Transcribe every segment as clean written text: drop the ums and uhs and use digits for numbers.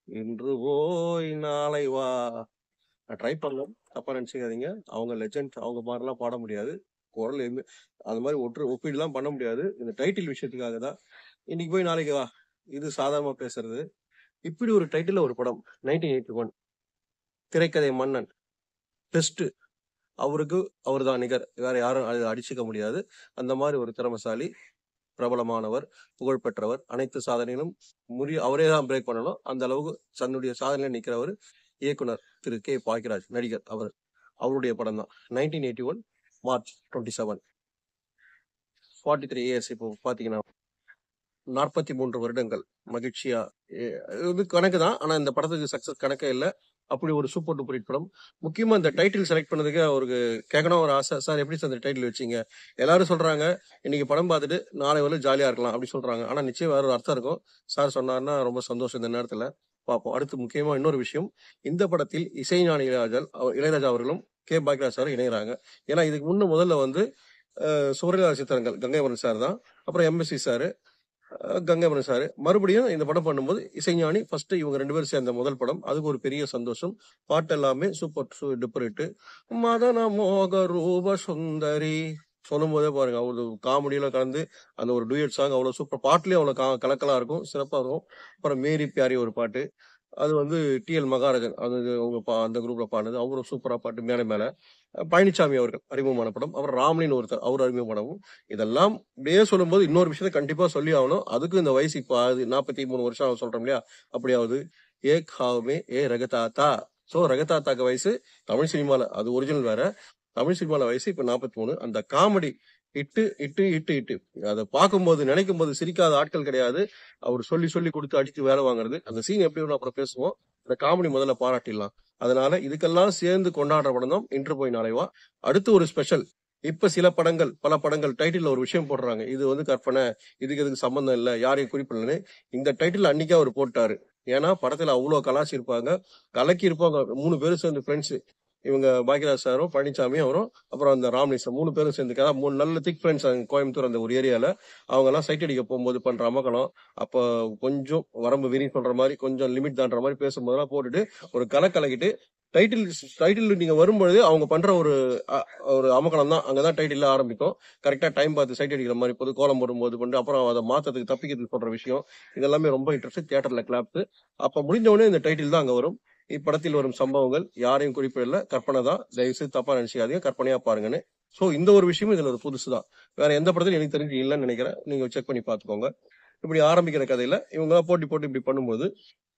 இன்று போய் நாளை வா. நான் ட்ரை பண்ணலாம், தப்பா நினைச்சுக்காதீங்க. அவங்க லெஜண்ட், அவங்க மாதிரிலாம் பாட முடியாது. குரல் எதுவுமே அது மாதிரி ஒப்பீடுலாம் பண்ண முடியாது. இந்த டைட்டில் விஷயத்துக்காக தான் இன்னைக்கு போய் நாளைக்கு வா, இது சாதாரணமா பேசுறது. இப்படி ஒரு டைட்டில் ஒரு படம் 1981, திரைக்கதை மன்னன், டெஸ்ட். அவருக்கு அவர் தான் நிகர், வேற யாரும் அதை அடிச்சுக்க முடியாது. அந்த மாதிரி ஒரு திறமசாலி, பிரபலமானவர், புகழ்பெற்றவர், அனைத்து சாதனையிலும் அவரே தான் பிரேக் பண்ணணும். அந்த அளவுக்கு தன்னுடைய சாதனையில நிக்கிறவர் இயக்குனர் திரு கே பாக்கியராஜ், நடிகர் அவருடைய படம் தான் 1981 மார்ச் 27, 43 இயர்ஸ். இப்போ பாத்தீங்கன்னா 43 வருடங்கள் மகிழ்ச்சியா, இது கணக்கு தான். ஆனா இந்த படத்துக்கு சக்சஸ் கணக்கே இல்லை. அப்படி ஒரு சூப்பர் டூப்பர் ஹிட் படம். முக்கியமா இந்த டைட்டில் செலக்ட் பண்ணதுக்கு அவருக்கு கேட்கணும் ஒரு ஆசை. சார் எப்படி சார் இந்த டைட்டில் வச்சீங்க? எல்லாரும் சொல்றாங்க இன்னைக்கு படம் பார்த்துட்டு நாளை வரல ஜாலியா இருக்கலாம் அப்படி சொல்றாங்க. ஆனா நிச்சயம் வேற ஒரு அர்த்தம் இருக்கும். சார் சொன்னாருன்னா ரொம்ப சந்தோஷம். இந்த நேரத்துல பார்ப்போம். அடுத்து முக்கியமா இன்னொரு விஷயம், இந்த படத்தில் இசைஞானி இளையராஜா அவர்களும் கே பாக்யராஜ் சார் இணைகிறாங்க. ஏன்னா இதுக்கு முதல்ல வந்து சுவரலாத சித்திரங்கள் கங்கைவரன் சார் தான், அப்புறம் எம்எஸ்சி சார், கங்கைவரன் சார். மறுபடியும் இந்த படம் பண்ணும்போது இசைஞானி ஃபர்ஸ்ட், இவங்க 2 பேரும் சேர்ந்த முதல் படம். அதுக்கு ஒரு பெரிய சந்தோஷம். பாட்டு எல்லாமே சூப்பர் டூப்பர் ஹிட். மதன மோக ரூப சுந்தரி சொல்லும் போதே பாருங்க, அவ்வளவு காமெடியில கலந்து அந்த ஒரு டூயட் சாங் அவ்வளவு சூப்பர். பாட்டுலயும் அவ்வளவு கலக்கலா இருக்கும், சிறப்பா இருக்கும். அப்புறம் மேரி பியாரி ஒரு பாட்டு, அது வந்து டிஎல் மகாராஜன், அது அவங்க அந்த குரூப்ல பாடுனது, அவரும் சூப்பரா பாட்டு. மேல மேல பழனிசாமி அவர்கள் அறிமுகமான படம். அப்புறம் ராம்லின் ஒருத்தர், அவர் அறிமுக படமும். இதெல்லாம் இப்படியே சொல்லும்போது இன்னொரு விஷயத்த கண்டிப்பா சொல்லி ஆகணும். அதுக்கு இந்த வயசு இப்போ 43 வருஷம் சொல்றோம் இல்லையா, அப்படியாவது ஏக் ஹாவ்மே ஏ ரகதாத்தா. சோ ரகதாத்தாக்கு வயசு தமிழ் சினிமால, அது ஒரிஜினல் வேற, தமிழ் சினிமால வயசு இப்ப 43. அந்த காமெடி இட்டு இட்டு இட்டு இட்டு அதை பார்க்கும்போது நினைக்கும் போது சிரிக்காத ஆட்கள் கிடையாது. அவர் சொல்லி சொல்லி கொடுத்து அடித்து வேலை வாங்குறது. அந்த சீன் எப்படி வரும் அப்புறம் பேசுவோம். இந்த காமெடி முதல்ல பாராட்டிடலாம். அதனால இதுக்கெல்லாம் சேர்ந்து கொண்டாடுற படம் தான் இன்று போய் நாளை வா. அடுத்து ஒரு ஸ்பெஷல். இப்ப பல படங்கள் டைட்டில் ஒரு விஷயம் போடுறாங்க, இது வந்து கற்பனை, இதுக்கு சம்பந்தம் இல்ல, யாரையும் குறிப்பிடலன்னு. இந்த டைட்டில் அன்னைக்கே அவர் போட்டாரு. ஏன்னா படத்துல அவ்வளவு கலாச்சி கலக்கி இருப்பாங்க. 3 பேரும் சேர்ந்து ஃப்ரெண்ட்ஸ், இவங்க பாக்யராஜ் சாரும் பழனிசாமி அவரும் அப்புறம் அந்த ராம்னிசம் 3 பேரும் சேர்ந்து 3 நல்ல திக் ஃப்ரெண்ட்ஸ். கோயம்புத்தூர் அந்த ஒரு ஏரியால அவங்க எல்லாம் சைட் அடிக்க போகும்போது பண்ற அமக்கலம். அப்ப கொஞ்சம் வரம்பு விரி சொல்ற மாதிரி, கொஞ்சம் லிமிட் தான்ற மாதிரி பேசும்போதெல்லாம் போட்டுட்டு ஒரு கலக்கிட்டு டைட்டில் நீங்க வரும்பொழுது அவங்க பண்ற ஒரு அமக்கலம் தான் அங்கதான் டைட்டில் ஆரம்பிக்கும். கரெக்டா டைம் பார்த்து சைட் அடிக்கிற மாதிரி போது, கோலம் போடும்போது கொண்டு அப்புறம் அதை மாத்தத்துக்கு தப்பிக்கிறதுக்கு சொல்ற விஷயம், இதெல்லாமே ரொம்ப இன்ட்ரெஸ்ட். தியேட்டர்ல கிளாப்ஸ். அப்ப முடிஞ்ச உடனே இந்த டைட்டில் தான் அங்க வரும். இப்படத்தில் வரும் சம்பவங்கள் யாரையும் குறிப்பிடல, கற்பனை தான். தயவுசெய்து தப்பா நினைச்சுக்காதீங்க, கற்பனையா பாருங்கன்னு. சோ இந்த ஒரு விஷயமும் இதுல ஒரு புதுசுதான். வேற எந்த படத்திலும் எனக்கு தெரிஞ்சு இல்லைன்னு நினைக்கிறேன். நீங்க செக் பண்ணி பாத்துக்கோங்க. இப்படி ஆரம்பிக்கிற கதையில இவங்க போட்டி இப்படி பண்ணும்போது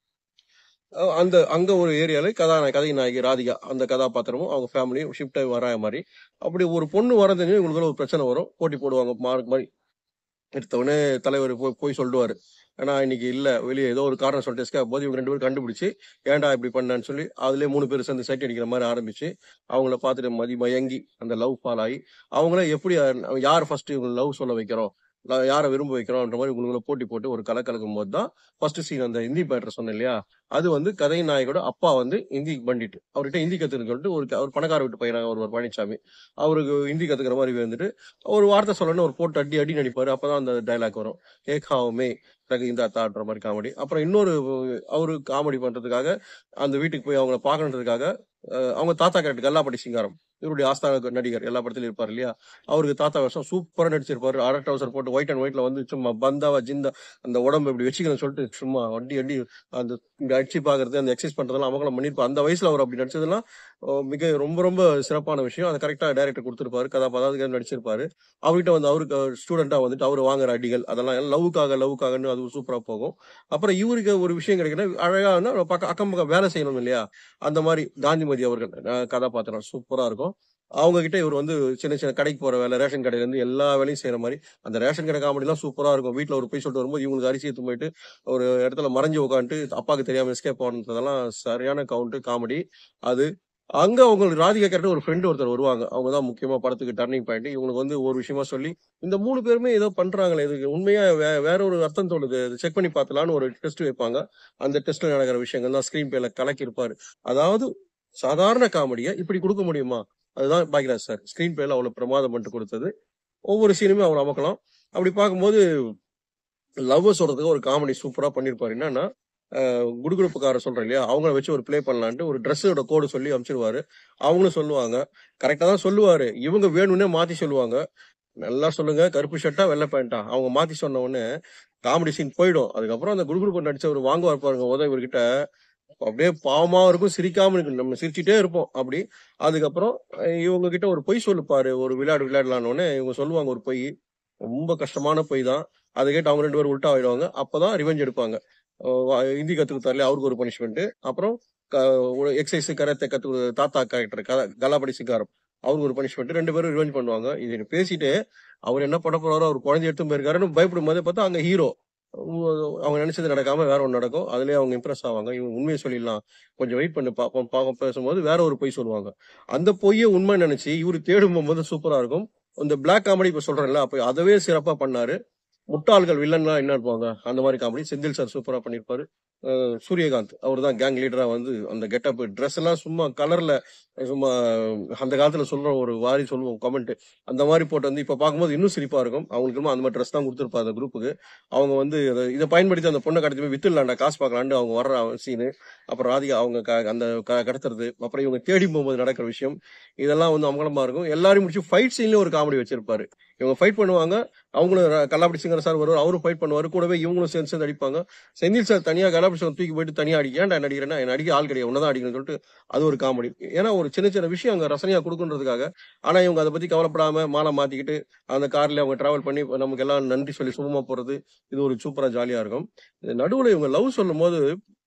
அங்க ஒரு ஏரியால கதை நாயகி ராதிகா, அந்த கதாபாத்திரமும் அவங்க ஃபேமிலியும் ஷிஃப்ட் ஆகி வரா மாதிரி. அப்படி ஒரு பொண்ணு வரதுன்னு இவங்களுக்கு ஒரு பிரச்சனை வரும். போட்டி போடுவாங்க மார்க் மாதிரி. எடுத்தவொடனே தலைவர் போய் சொல்லுவாரு, ஏன்னா இன்னைக்கு இல்ல, வெளியே ஏதோ ஒரு காரணம் சொல்லிட்டு போது இவங்க 2 பேரும் கண்டுபிடிச்சு ஏன்டா இப்படி பண்ணான்னு சொல்லி அதுலயே 3 பேர் சேர்ந்து சைட் அடிக்கிற மாதிரி ஆரம்பிச்சு அவங்கள பார்த்துட்டு மயங்கி அந்த லவ் ஃபால் ஆகி அவங்கள எப்படி யார் ஃபர்ஸ்ட் இவங்க லவ் சொல்ல வைக்கிறோம், யாரை விரும்ப வைக்கிறோம்ன்ற மாதிரி உங்களை போட்டி போட்டு ஒரு கலக்கும் போது தான் ஃபர்ஸ்ட் சீன். அந்த ஹிந்தி பேட்டர் சொன்னேன் இல்லையா, அது வந்து கதை நாயகோட அப்பா வந்து ஹிந்தி பண்டிட்டு, அவர்கிட்ட ஹிந்தி கத்துன்னு சொல்லிட்டு ஒரு பணக்கார வீட்டு பையனாக ஒரு பழனிசாமி, அவருக்கு ஹிந்தி கத்துக்கிற மாதிரி வந்துட்டு ஒரு வார்த்தை சொல்லணும்னு ஒரு போட்டு அடி நடிப்பாரு. அப்பதான் அந்த டைலாக் வரும், ஏகாவுமே இந்த தான்ற மாதிரி காமெடி. அப்புறம் இன்னொரு அவரு காமெடி பண்றதுக்காக அந்த வீட்டுக்கு போய் அவங்கள பாக்கணுன்றதுக்காக அவங்க தாத்தா கேரக்டர் கல்லாப்பட்டி சிங்காரம், இவருடைய ஆஸ்தான நடிகர், எல்லா படத்திலும் இருப்பார் இல்லையா, அவருக்கு தாத்தா வருஷம் சூப்பரா நடிச்சிருப்பாரு. அரை டவுசர் போட்டு ஒயிட் அண்ட் ஒயிட்ல வந்து சும்மா பந்தாவா ஜிந்தா அந்த உடம்பு இப்படி வச்சுக்கணும்னு சொல்லிட்டு சும்மா அடி அந்த அடிச்சு பாக்குறது, அந்த எக்ஸசைஸ் பண்றதெல்லாம் அவங்களும் பண்ணிருப்பாரு. அந்த வயசுல அவர் அப்படி நடிச்சதெல்லாம் மிக ரொம்ப ரொம்ப சிறப்பான விஷயம். அதை கரெக்டா டைரக்டர் கொடுத்திருப்பாரு, கதாபாத்திரம் நடிச்சிருப்பாரு. அவர்கிட்ட வந்து அவருக்கு ஸ்டூடெண்டா வந்துட்டு அவரு வாங்குற அடிகள் அதெல்லாம் லவ்வுக்காகன்னு அது சூப்பரா போகும். அப்புறம் இவருக்கு ஒரு விஷயம் கிடைக்கணும், அழகா அக்கம் பக்கம் வேலை செய்யணும் இல்லையா, அந்த மாதிரி காந்திமதி அவர்கள் கதாபாத்திரம் சூப்பரா இருக்கும். அவங்க கிட்ட இவர் வந்து சின்ன சின்ன கடைக்கு போற வேலை, ரேஷன் கடையில இருந்து எல்லா வேலையும் செய்யற மாதிரி. அந்த ரேஷன் கடை காமெடி எல்லாம் சூப்பரா இருக்கும். வீட்டுல ஒரு போய் சொல்லிட்டு வரும்போது இவங்களுக்கு அரிசி எடுத்து போயிட்டு ஒரு இடத்துல மறைஞ்சு உட்காந்துட்டு அப்பாவுக்கு தெரியாம எஸ்கேப் ஆனதெல்லாம் சரியான காமெடி. அது அங்க அவங்களுக்கு ராதிகா கேரக்டர் ஒரு ஃப்ரெண்ட் ஒருத்தர் வருவாங்க. அவங்கதான் முக்கியமா படத்துக்கு டர்னிங் பாயிண்ட். இவங்களுக்கு வந்து ஒரு விஷயமா சொல்லி இந்த 3 பேருமே ஏதோ பண்றாங்களே, இதுக்கு உண்மையா வேற ஒரு அர்த்தம் தோணுது, செக் பண்ணி பார்த்தலான்னு ஒரு டெஸ்ட் வைப்பாங்க. அந்த டெஸ்ட்ல நடக்கிற விஷயங்கள் தான் ஸ்கிரீன் பிளேல கலக்கி இருப்பாரு. அதாவது சாதாரண காமெடியை இப்படி கொடுக்க முடியுமா, அதுதான் பாக்யராஜ் சார் ஸ்கிரீன் பிளேல அவ்வளவு பிரமாதம் பண்ணிட்டு கொடுத்தது. ஒவ்வொரு சீனுமே அவ்வளவு அமக்கலாம். அப்படி பார்க்கும்போது லவ் சொல்றதுக்கு ஒரு காமெடி சூப்பரா பண்ணிருப்பாரு. என்னன்னா, குடுகுடுப்புக்காரர் சொல்றேன் இல்லையா, அவங்கள வச்சு ஒரு ப்ளே பண்ணலான்ட்டு ஒரு ட்ரெஸ்ஸோட கோடு சொல்லி அனுப்பிச்சிருவாரு. அவங்களும் சொல்லுவாங்க. கரெக்டா தான் சொல்லுவாரு. இவங்க வேணும்னே மாத்தி சொல்லுவாங்க. நல்லா சொல்லுங்க, கருப்பு ஷர்ட்டா, வெள்ளை பேண்டா? அவங்க மாத்தி சொன்ன உடனே காமெடி சீன் போயிடும். அதுக்கப்புறம் அந்த குடுகுடுப்பு நடிச்சவரு வாங்குவார் பாருங்க இவர்கிட்ட. அப்படியே பாவமா இருக்கும், சிரிக்காம இருக்கு. நம்ம சிரிச்சுட்டே இருப்போம் அப்படி. அதுக்கப்புறம் இவங்க கிட்ட ஒரு பொய் சொல்லுப்பாரு. ஒரு விளையாடலான்னு உடனே இவங்க சொல்லுவாங்க ஒரு பொய். ரொம்ப கஷ்டமான பொய் தான். அதை கேட்டு அவங்க 2 பேரும் உல்ட்டா ஆயிடுவாங்க. அப்பதான் ரிவெஞ்ச் எடுப்பாங்க. ஹிந்தி கத்து கொடுத்தாருல, அவருக்கு ஒரு பனிஷ்மெண்ட். அப்புறம் எக்ஸசைஸ் கராத்தே கத்து தாத்தா கேரக்டர் கலாபடி சிங்காரம், அவருக்கு ஒரு பனிஷ்மெண்ட். 2 பேரும் ரிவெஞ்ச் பண்ணுவாங்க. இது பேசிட்டு அவர் என்ன பண்ண போறாரோ, அவர் குழந்தை எடுத்து போயிருக்காருன்னு பயப்படும் போதே பார்த்தா அங்க ஹீரோ அவங்க நினைச்சது நடக்காம வேற ஒண்ணு நடக்கும். அதுலயே அவங்க இம்ப்ரெஸ் ஆவாங்க. இவங்க உண்மையை சொல்லிடலாம், கொஞ்சம் வெயிட் பண்ணி பார்ப்போம் பார்ப்போம் பேசும்போது வேற ஒரு பொய் சொல்லுவாங்க. அந்த பொய்யை உண்மை நினைச்சு இவரு தேடும் போது சூப்பரா இருக்கும். இந்த பிளாக் காமெடி இப்ப சொல்றேன்ல, அப்ப அதவே சிறப்பா பண்ணாரு. முட்டாள்கள் வில்லன்லாம் என்ன இருப்பாங்க அந்த மாதிரி காமெடி செந்தில் சார் சூப்பரா பண்ணிருப்பாரு. சூரியகாந்த் அவர் தான் கேங் லீடரா வந்து அந்த கெட்டப் ட்ரெஸ் எல்லாம் சும்மா கலர்ல சும்மா அந்த காலத்துல சொல்ற ஒரு வாரி சொல்லுவோம் கமெண்ட், அந்த மாதிரி போட்டு வந்து இப்ப பார்க்கும்போது இன்னும் சிரிப்பா இருக்கும். அவங்களுக்கு அந்த மாதிரி ட்ரெஸ் தான் கொடுத்துருப்பா அந்த குரூப்புக்கு. அவங்க வந்து இதை பயன்படுத்தி அந்த பொண்ணை கடத்தி போய் வித்துலாண்டா காசு பார்க்கலான்னு அவங்க வர்ற சீனு. அப்புறம் ராதிகா அவங்க அந்த கடத்துறது, அப்புறம் இவங்க தேடி போகும்போது நடக்கிற விஷயம், இதெல்லாம் வந்து அமங்கலமா இருக்கும். எல்லாரும் முடிச்சு ஃபைட் சீன்லயும் ஒரு காமெடி வச்சிருப்பாரு. இவங்க ஃபைட் பண்ணுவாங்க, அவங்களும் கல்லாப்படி சிங்கர் சார் வருவார், அவரும் ஃபைட் பண்ணுவாரு, கூடவே இவங்களும் சேர்ந்து சேர்ந்து அடிப்பாங்க. செந்தில் சார் தனியா கல்லாப்படி சிங்கர் தூக்கி போயிட்டு தனியா அடிக்க, ஏன்டா என்ன அடிக்கிறேன்னா என்ன அடிக்க ஆள் கிடையாது, உன்னதான் அடிக்கணும்னு சொல்லிட்டு அது ஒரு காமெடி. ஏன்னா ஒரு சின்ன சின்ன விஷயம் அங்க ரசனையா கொடுக்குன்றதுக்காக. ஆனா இவங்க அதை பத்தி கவலைப்படாம மாலை மாத்திக்கிட்டு அந்த கார்ல அவங்க டிராவல் பண்ணி நமக்கு எல்லாம் நன்றி சொல்லி சுகமா போறது, இது ஒரு சூப்பரா ஜாலியா இருக்கும். நடுவுல இவங்க லவ் சொல்லும் போது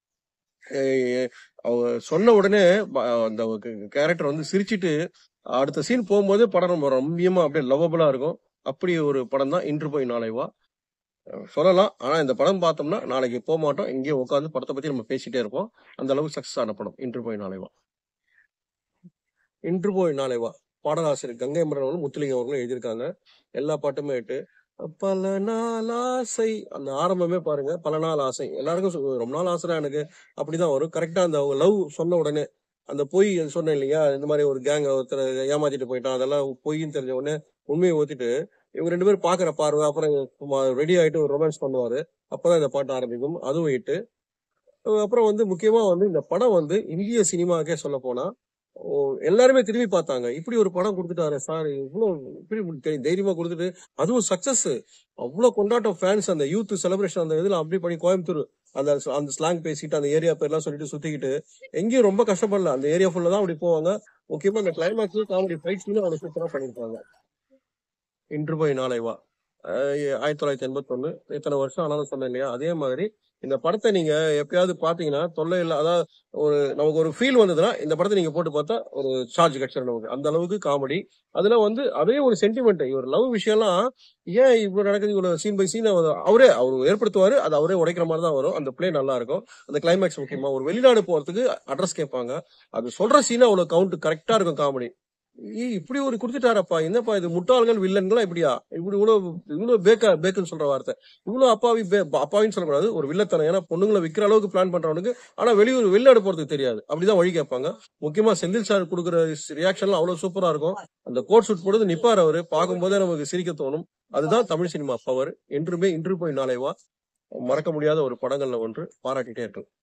அவங்க சொன்ன உடனே அந்த கேரக்டர் வந்து சிரிச்சிட்டு அடுத்த சீன் போகும்போதே படம் ரொம்ப ரம்மியமா அப்படியே லவ்வபிளா இருக்கும். அப்படி ஒரு படம் தான் இன்று போய் நாளை வா சொல்லலாம். ஆனா இந்த படம் பார்த்தோம்னா நாளைக்கு போக மாட்டோம், இங்கேயே உட்காந்து படத்தை பத்தி நம்ம பேசிட்டே இருப்போம். அந்த அளவுக்கு சக்சஸ் ஆன படம் இன்று போய் நாளை வா. இன்று போய் நாளை வா பாடலாசிரியர் கங்கை மரன் அவர்களும் முத்துலிங்கம் அவர்களும் எழுதியிருக்காங்க. எல்லா பாட்டுமே ஆயிட்டு பல நாள் ஆசை, அந்த ஆரம்பமே பாருங்க, பல நாள் ஆசை. எல்லாருக்கும் ரொம்ப நாள் ஆசை எனக்கு அப்படிதான் வரும். கரெக்டா அந்த லவ் சொன்ன உடனே அந்த பொய் சொன்னேன் இல்லையா, இந்த மாதிரி ஒரு கேங் ஒருத்தர் ஏமாத்திட்டு போயிட்டான், அதெல்லாம் பொய்ன்னு தெரிஞ்ச உடனே உண்மையை ஊத்திட்டு இவங்க 2 பேரும் பாக்குற பார்வை, அப்புறம் ரெடி ஆயிட்டு ஒரு ரொமான்ஸ் பண்ணுவாரு. அப்பதான் இந்த பாட்டு ஆரம்பிக்கும். அதுவும் இட்டு அப்புறம் வந்து முக்கியமா வந்து இந்த படம் வந்து இந்திய சினிமாக்கே சொல்ல போனா எல்லாருமே திரும்பி பார்த்தாங்க. இப்படி ஒரு படம் கொடுத்துட்டாரு சார், இவ்வளவு இப்படி தைரியமா கொடுத்துட்டு அதுவும் சக்சஸ். அவ்வளவு கொண்டாட்டம் ஃபேன்ஸ், அந்த யூத் செலிப்ரேஷன் அந்த இதுல அப்படி பண்ணி கோயம்புத்தூர் அந்த அந்த ஸ்லாங் பேசிட்டு அந்த ஏரியா பேர்லாம் சொல்லிட்டு சுத்திக்கிட்டு எங்கேயும் ரொம்ப கஷ்டப்படல. அந்த ஏரியா ஃபுல்லா தான் அப்படி போவாங்க. முக்கியமா அந்த கிளைமேக்ஸ் காமெடி ஃபைட் சீனும் அவங்க சூப்பரா பண்ணிருப்பாங்க. இன்று போய் நாளை வா 1981, இத்தனை வருஷம் ஆனாலும் சொன்னேன் இல்லையா, அதே மாதிரி இந்த படத்தை நீங்க எப்பயாவது பாத்தீங்கன்னா தொல்லை இல்லை. அதாவது நமக்கு ஒரு ஃபீல் வந்ததுன்னா இந்த படத்தை நீங்க போட்டு பார்த்தா ஒரு சார்ஜ் கிடைச்சிடும் நமக்கு. அந்த அளவுக்கு காமெடி. அதுல வந்து அதே ஒரு சென்டிமெண்ட், ஒரு லவ் விஷயம்லாம் ஏன் இவ்வளவு நடக்குது, இவ்வளவு சீன் பை சீன் அவரு ஏற்படுத்துவாரு, அது அவரே உடைக்கிற மாதிரி தான் வரும். அந்த பிளே நல்லா இருக்கும். அந்த கிளைமேக்ஸ் முக்கியமா ஒரு வெளிநாடு போறதுக்கு அட்ரஸ் கேட்பாங்க, அது சொல்ற சீன் அவ்வளவு கவுண்ட் கரெக்டா இருக்கும் காமெடி. இப்படி ஒரு குடுத்துட்டாரப்பா, என்னப்பா இது, முட்டாள்கள் வில்லன்களா இப்படியா, இப்படி இவ்வளவு பேக்குன்னு சொல்ற வார்த்தை, இவ்வளவு அப்பாவின்னு சொல்லக்கூடாது, ஒரு வில்லத்தனம். ஏன்னா பொண்ணுங்களை விக்கிற அளவுக்கு பிளான் பண்றவனுக்கு ஆனா வெளிநாடு போறதுக்கு தெரியாது, அப்படிதான் வழி கேட்பாங்க. முக்கியமா செந்தில் சார் கொடுக்குற ரியாக்ஷன்லாம் அவ்வளவு சூப்பரா இருக்கும். அந்த கோட் சூட் போடுறது நிப்பார் அவரு, பார்க்கும் போதே நமக்கு சிரிக்க தோணும். அதுதான் தமிழ் சினிமா பவர். என்றுமே இன்று போய் நாளை வா மறக்க முடியாத ஒரு படங்கள்ல ஒன்று, பாராட்டிட்டே இருக்கும்.